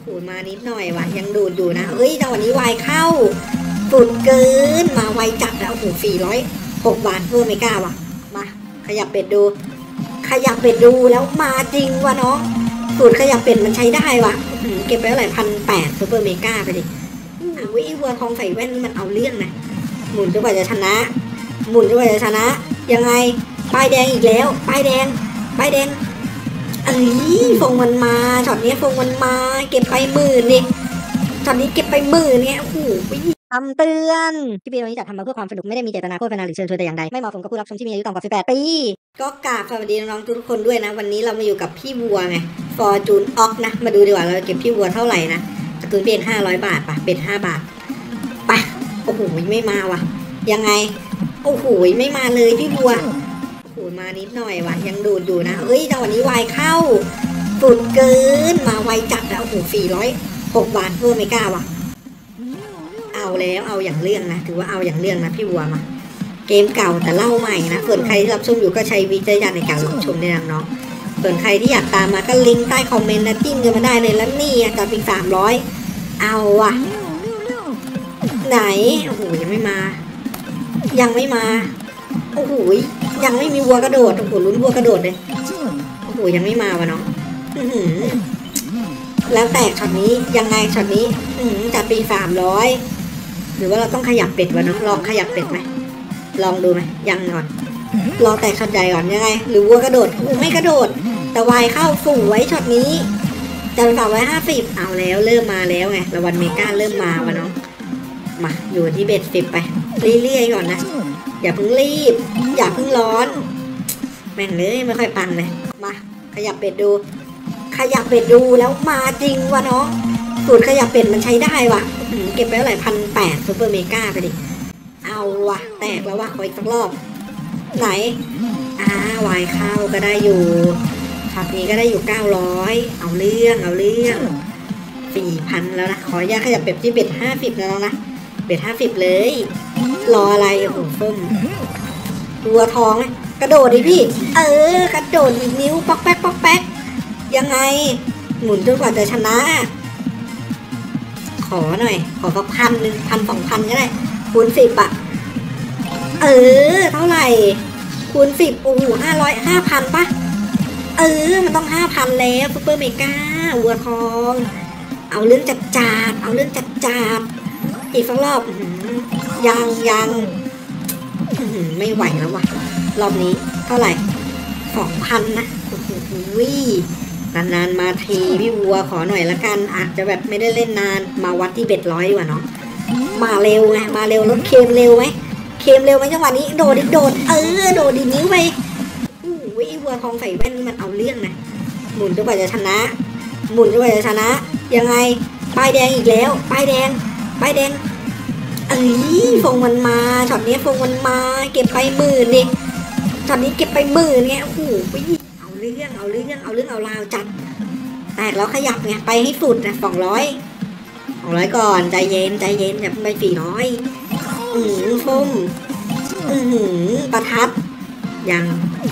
หูมานิดหน่อยว่ะยังดูดอยู่นะเฮ้ยแต่วันนี้วายเข้าสุดเกินมาไวจัดแล้วโอ้โห406 บาทเพิ่มไม่กล้าว่ะมาขยับเป็ดดูแล้วมาจริงว่ะน้องสูตรขยับเป็ดมันใช้ได้ว่ะเก็บไปเท่าไหร่1,800ซูเปอร์เมกาไปดิวิวัวทองใส่แว่นนี่มันเอาเรื่องนะหมุนจนกว่าจะชนะยังไงป้ายแดงอีกแล้วป้ายแดงฟงมันมาช็อตนี้ฟงมันมาเก็บไป10,000นี่ช็อตนี้เก็บไป10,000เนี่ยโอ้โหคำเตือนที่พี่วันนี้จะทำมาเพื่อความสนุกไม่ได้มีเจตนาโฆษณาหรือเชิญชวนแต่อย่างใดไม่เหมาะสมกับผู้รับชมที่มีอายุต่ำกว่า18 ปีก็กราบสวัสดีน้องๆทุกคนด้วยนะวันนี้เรามาอยู่กับพี่วัวไงฟอร์จูนออกนะมาดูดีกว่าเราเก็บพี่วัวเท่าไหร่นะการ์ตูนเป็น500 บาทป่ะเป็น5 บาทไปโอ้โหไม่มาว่ะยังไงโอ้โหไม่มาเลยพี่วัวโอ้โหมานิดหน่อยว่ะยังดูดอยู่นะเฮ้ยแต่วันนี้วายเข้าสุดเกินมาไวจัดแล้วโอ้โห406 บาทเพิ่มไม่กล้าว่ะเอาแล้วเอาอย่างเรื่องนะถือว่าเอาอย่างเรื่องนะพี่วัวมาเกมเก่าแต่เล่าใหม่นะส่วนใครที่รับชมอยู่ก็ใช้วิจารณญาณในการรับชมด้วยนะน้องส่วนใครที่อยากตามมาก็ลิงก์ใต้คอมเมนต์นะจิ้มกันมาได้เลยแล้วนี่จับอีก300เอาว่ะไหนโอ้โหยังไม่มาโอ้โหยังไม่มีวัวกระโดดโอ้โหลุ้นวัวกระโดดเลยโอ้โหยังไม่มาวะน้องแล้วแตกช็อตนี้ยังไงช็อตนี้จัดปี300หรือว่าเราต้องขยับเป็ดวะน้องลองขยับเป็ดไหมลองดูไหมยังก่อนรอแตกช็อตใหญ่ก่อนยังไงหรือวัวกระโดดไม่กระโดดแต่วายเข้าสูงไว้ช็อตนี้จัดไป350เอาแล้วเริ่มมาแล้วไงระวันเมกาเริ่มมาวะน้องมาอยู่ที่เบ็ด10ไปเรื่อยๆก่อนนะอย่าเพิ่งรีบอย่าเพิ่งร้อนแม่งเลยไม่ค่อยปังเลยมาขยับเป็ดดูแล้วมาจริงว่ะน้องสูตรขยับเป็ดมันใช้ได้ว่ะเก็บไปเท่าไหร่1,800ซูเปอร์เมกาไปดิเอาว่ะแตกแล้วว่ะขออีกสักรอบไหนวายเข้าก็ได้อยู่ช็อตนี้ก็ได้อยู่900เอาเรื่อง4,000แล้วนะขออนุญาตขยับเป็ดที่เบ็ด50แล้วนะเบ็ด50เลยรออะไรโอ้โหส้มตัวทองเลยกระโดดดิพี่กระโดดอีกนิ้วป๊อกแป๊กยังไงหมุนจนกว่าจะชนะขอหน่อยขอสัก1,000 1,000 2,000ก็ได้คูณ10เท่าไหร่คูณ10โอ้โห500 5,000ป่ะมันต้อง5,000แล้วซุปเปอร์เมกาวัวทองเอาเรื่องจัดอีกสักรอบยังไม่ไหวแล้วว่ะรอบนี้เท่าไหร่ 2,000 นะโอ้โหนานมาทีพี่วัวขอหน่อยละกันอาจจะแบบไม่ได้เล่นนานมาวัดที่เบ็ด100ดีกว่าเนาะมาเร็วไงมาเร็วรถเค็มเร็วไหมจังหวะนี้โดดดินิ้วไปวัวทองใส่แว่นนี่มันเอาเรื่องนะหมุนจนกว่าจะชนะยังไงป้ายแดงอีกแล้วป้ายแดงฟงมันมาช็อตนี้ฟงมันมาเก็บไป10,000นี่ช็อตนี้เก็บไป10,000เนี่ยโอ้โหเอาเรื่องเอาราวจัดแตกแล้วขยับไงไปให้สุดนะ200ก่อนใจเย็นอย่าไป400ส้มประทัดยัง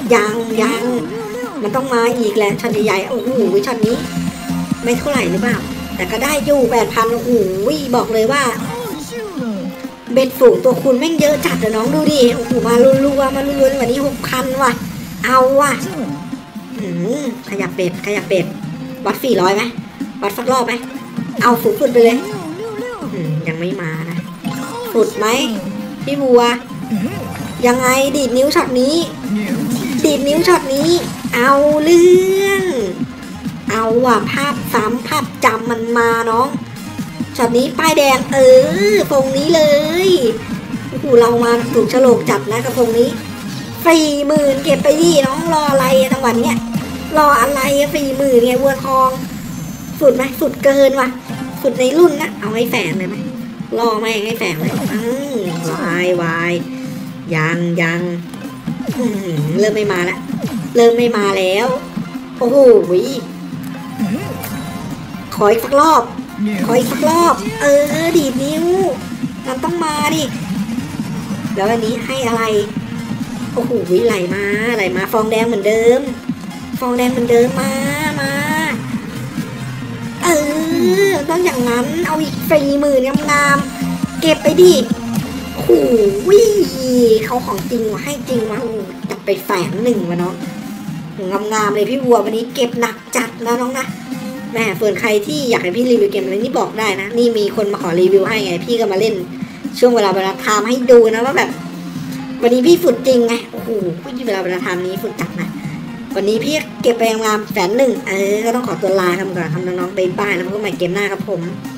มันต้องมาอีกแหละช็อตใหญ่ๆโอ้โหช็อตนี้ไม่เท่าไหร่หรือเปล่าแต่ก็ได้อยู่ 8,000 โอ้โหบอกเลยว่าเบ็ดฝูงตัวคุณแม่งเยอะจัดเลยน้องดูดิโอ้โหมารัวๆวันนี้ 6,000 ว่ะเอาว่ะขยับเป็ดวัด400ไหมวัดสักรอบไหมเอาสูงสุดไปเลยยังไม่มานะสุดไหมพี่บัวยังไงดีดนิ้วช็อตนี้เอาเรื่องเอาว่ะภาพซ้ำภาพจำมันมาน้องช็อตนี้ป้ายแดงฟงนี้เลยโอ้โหเรามาถูกฉลกจับนะกับฟงนี้40,000เก็บไปดิน้องรออะไรจังหวะเนี้ยรออะไร40,000ไงวัวทองสุดไหมสุดเกินว่ะสุดในรุ่นนะเอาให้แฝงเลยไหมรอไม่ให้แฝงเลยวายยังเริ่มไม่มาแล้วโอ้โหขออีกสักรอบดีดนิ้วมันต้องมาดิแล้ววันนี้ให้อะไรโอ้โหไหลมาฟองแดงเหมือนเดิมมาอต้องอย่างนั้นเอาอีก40,000งามๆเก็บไปดิโอ้ยเขาของจริงว่ะให้จริงว่ะจับไป100,000วะน้องงามๆเลยพี่บัววันนี้เก็บหนักจัดนะน้องนะแม่เฟิร์นใครที่อยากให้พี่รีวิวเกมอะไรนี่บอกได้นะนี่มีคนมาขอรีวิวให้ไงพี่ก็มาเล่นช่วงเวลาทามให้ดูนะว่าแบบวันนี้พี่ฝึกจริงไงโอ้โหพี่เวลาทามนี้ฝึกจัดนะวันนี้พี่เก็บไปงาม100,000ก็ต้องขอตัวลาครับก่อนครับน้องๆบ๊ายบายแล้วพบกันใหม่เกมหน้าครับผม